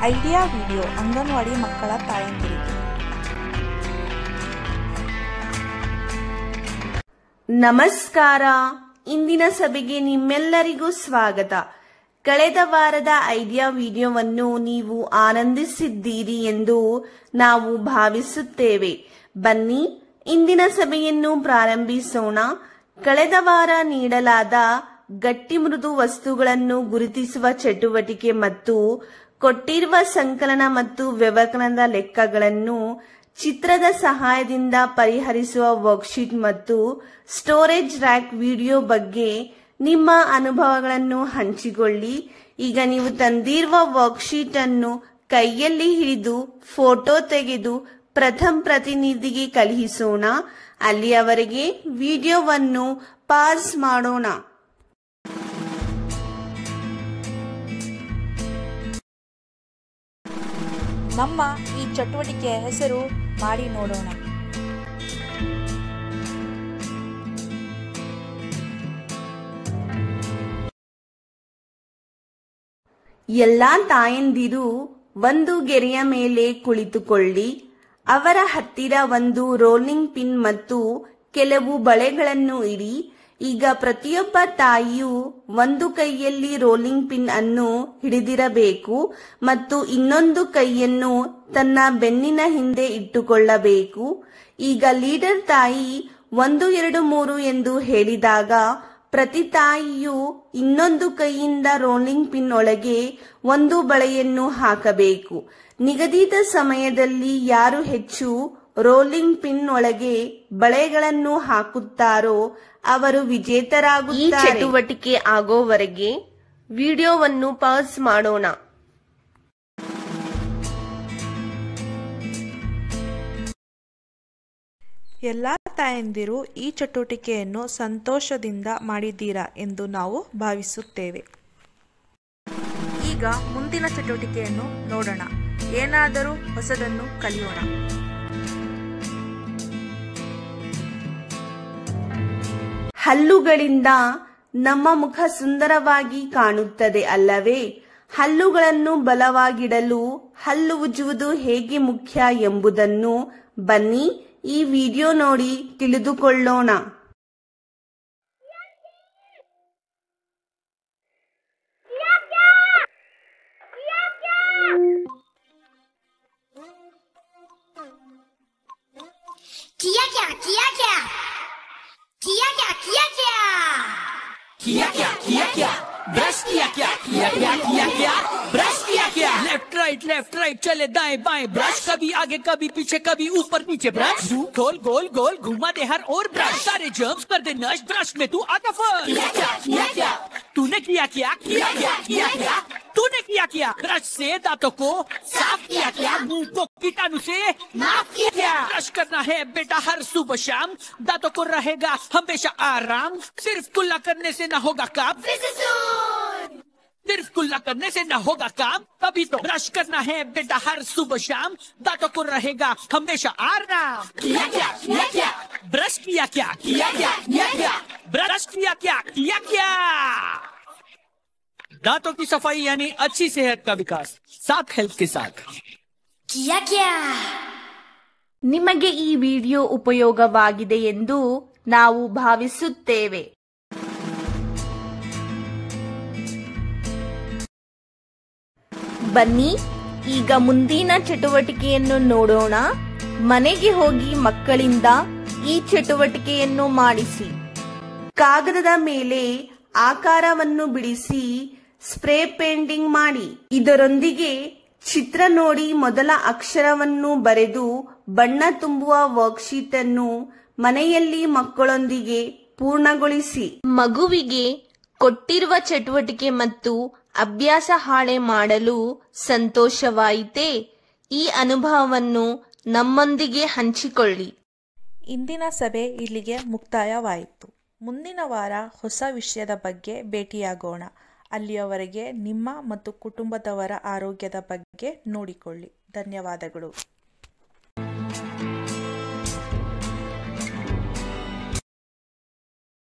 Idea video anganwadi ಮಕ್ಕಳ ತಾಯಂದಿರಿಗೆ. ನಮಸ್ಕಾರ. ಇಂದಿನ ಸಭೆಗೆ ನಿಮ್ಮೆಲ್ಲರಿಗೂ ಸ್ವಾಗತ. ಕಳೆದ ವಾರದ ಐಡಿಯಾ ವಿಡಿಯೋವನ್ನು ನೀವು ಆನಂದಿಸಿದ್ದೀರಿ ಎಂದು ನಾವು ಭಾವಿಸುತ್ತೇವೆ. ಬನ್ನಿ ಇಂದಿನ ಸಭೆಯನ್ನು ಪ್ರಾರಂಭಿಸೋಣ. ಕಳೆದ ವಾರ ನೀಡಲಾದ ಗಟ್ಟಿ ಮೃದು ವಸ್ತುಗಳನ್ನು ಗುರುತಿಸುವ ಚಟುವಟಿಕೆ ಮತ್ತು ಕೊಟ್ಟಿರುವ ಸಂಕಲನ ಮತ್ತು ವ್ಯವಕಲನದ ಲೆಕ್ಕಗಳನ್ನು ಚಿತ್ರದ ಸಹಾಯದಿಂದ ಪರಿಹರಿಸುವ ವರ್ಕ್ಶೀಟ್ ಮತ್ತು ಸ್ಟೋರೇಜ್ ರ್ಯಾಕ್ ವಿಡಿಯೋ ಬಗ್ಗೆ ನಿಮ್ಮ ಅನುಭವಗಳನ್ನು ಹಂಚಿಕೊಳ್ಳಿ. ಈಗ ನೀವು ತಂದಿರುವ ವರ್ಕ್ಶೀಟ್ ಅನ್ನು ಕೈಯಲ್ಲಿ ಹಿಡಿದು ಫೋಟೋ ತೆಗೆದು ಪ್ರಥಮ ಪ್ರತಿನಿಧಿಗೆ ಕಳುಹಿಸೋಣ. ಅಲ್ಲಿಯವರೆಗೆ ವಿಡಿಯೋವನ್ನು ಪಾಸ್ ಮಾಡೋಣ. ನಮ್ಮ ಈ ಚಟುವಟಿಕೆಯ ಹೆಸರು ಮಾಡಿ ನೋಡೋಣ. ಎಲ್ಲಾ ತಾಯಂದಿರು ಒಂದು ಗೆರೆಯ ಮೇಲೆ ಕುಳಿತುಕೊಳ್ಳಿ. ಅವರ ಹತ್ತಿರ ಒಂದು ರೋಲಿಂಗ್ ಪಿನ್ ಮತ್ತು ಕೆಲವು ಬಳೆಗಳನ್ನು ಇಡಿ. ಈಗ ಪ್ರತಿಯೊಬ್ಬ ತಾಯಿಯು ಒಂದು ಕೈಯಲ್ಲಿ ರೋಲಿಂಗ್ ಪಿನ್ ಅನ್ನು ಹಿಡಿದಿರಬೇಕು ಮತ್ತು ಇನ್ನೊಂದು ಕೈಯನ್ನು ತನ್ನ ಬೆನ್ನಿನ ಹಿಂದೆ ಇಟ್ಟುಕೊಳ್ಳಬೇಕು. ಈಗ ಲೀಡರ್ ತಾಯಿ 1, 2, 3 ಎಂದು ಹೇಳಿದಾಗ ಪ್ರತಿ ತಾಯಿಯು ಇನ್ನೊಂದು ಕೈಯಿಂದ ರೋಲಿಂಗ್ ಪಿನ್ ಒಳಗೆ ಒಂದು ಬಳೆಯನ್ನು ಹಾಕಬೇಕು. ನಿಗದಿತ ಸಮಯದಲ್ಲಿ ಯಾರು ಹೆಚ್ಚು ರೋಲಿಂಗ್ ಪಿನ್ ಒಳಗೆ ಬಳೆಗಳನ್ನು ಹಾಕುತ್ತಾರೋ ಅವರು ವಿಜೇತರಾಗುತ್ತಾರೆ. ಈ ಚಟುವಟಿಕೆ ಆಗೋವರೆಗೆ ವಿಡಿಯೋವನ್ನು ಪಾಸ್ ಮಾಡೋಣ. ಎಲ್ಲ ತಾಯಂದಿರು ಈ ಚಟುವಟಿಕೆಯನ್ನು ಸಂತೋಷದಿಂದ ಮಾಡಿದ್ದೀರಾ ಎಂದು ನಾವು ಭಾವಿಸುತ್ತೇವೆ. ಈಗ ಮುಂದಿನ ಚಟುವಟಿಕೆಯನ್ನು ನೋಡೋಣ. ಏನಾದರೂ ಹೊಸದನ್ನು ಕಲಿಯೋಣ. ಹಲ್ಲುಗಳಿಂದ ನಮ್ಮ ಮುಖ ಸುಂದರವಾಗಿ ಕಾಣುತ್ತದೆ ಅಲ್ಲವೇ? ಹಲ್ಲುಗಳನ್ನು ಬಲವಾಗಿಡಲು ಹಲ್ಲು ಉಜ್ಜುವುದು ಹೇಗೆ ಮುಖ್ಯ ಎಂಬುದನ್ನು ಬನ್ನಿ ಈ ವಿಡಿಯೋ ನೋಡಿ ತಿಳಿದುಕೊಳ್ಳೋಣ. ब्रश किया ब्रश किया लेफ्ट राइट चले दाएं बाएं ब्रश कभी आगे कभी पीछे कभी ऊपर नीचे ब्रश गोल गोल गोल घुमा दे हर और ब्रश सारे जर्म्स कर दे नश ब्रश में तू आता फर्स्ट किया तूने किया तूने किया ब्रश से दांतों को साफ किया मुंह को कीटाणु से माफ किया ब्रश करना है बेटा हर सुबह शाम दांतों को रहेगा हमेशा आराम सिर्फ कुल्ला करने से ना होगा काम सिर्फ कुल्ला करने से ना होगा काम तभी तो ब्रश करना है बेटा हर सुबह शाम दांतों को रहेगा हमेशा आराम किया ब्रश किया ब्रश किया दांतों की सफाई यानी अच्छी सेहत का विकास साथ हेल्थ के साथ किया ನಿಮಗೆ ಈ ವಿಡಿಯೋ ಉಪಯೋಗವಾಗಿದೆ ಎಂದು ನಾವು ಭಾವಿಸುತ್ತೇವೆ. ಬನ್ನಿ ಈಗ ಮುಂದಿನ ಚಟುವಟಿಕೆಯನ್ನು ನೋಡೋಣ. ಮನೆಗೆ ಹೋಗಿ ಮಕ್ಕಳಿಂದ ಈ ಚಟುವಟಿಕೆಯನ್ನು ಮಾಡಿಸಿ. ಕಾಗದದ ಮೇಲೆ ಆಕಾರವನ್ನು ಬಿಡಿಸಿ ಸ್ಪ್ರೇ ಪೇಂಟಿಂಗ್ ಮಾಡಿ. ಇದರೊಂದಿಗೆ ಚಿತ್ರ ನೋಡಿ ಮೊದಲ ಅಕ್ಷರವನ್ನು ಬರೆದು ಬಣ್ಣ ತುಂಬುವ ವರ್ಕ್ಶೀಟ್ ಅನ್ನು ಮನೆಯಲ್ಲಿ ಮಕ್ಕಳೊಂದಿಗೆ ಪೂರ್ಣಗೊಳಿಸಿ. ಮಗುವಿಗೆ ಕೊಟ್ಟಿರುವ ಚಟುವಟಿಕೆ ಮತ್ತು ಅಭ್ಯಾಸ ಹಾಳೆ ಮಾಡಲು ಸಂತೋಷವಾಯಿತೇ? ಈ ಅನುಭವವನ್ನು ನಮ್ಮೊಂದಿಗೆ ಹಂಚಿಕೊಳ್ಳಿ. ಇಂದಿನ ಸಭೆ ಇಲ್ಲಿಗೆ ಮುಕ್ತಾಯವಾಯಿತು. ಮುಂದಿನ ವಾರ ಹೊಸ ವಿಷಯದ ಬಗ್ಗೆ ಭೇಟಿಯಾಗೋಣ. ಅಲ್ಲಿಯವರೆಗೆ ನಿಮ್ಮ ಮತ್ತು ಕುಟುಂಬದವರ ಆರೋಗ್ಯದ ಬಗ್ಗೆ ನೋಡಿಕೊಳ್ಳಿ. ಧನ್ಯವಾದಗಳು.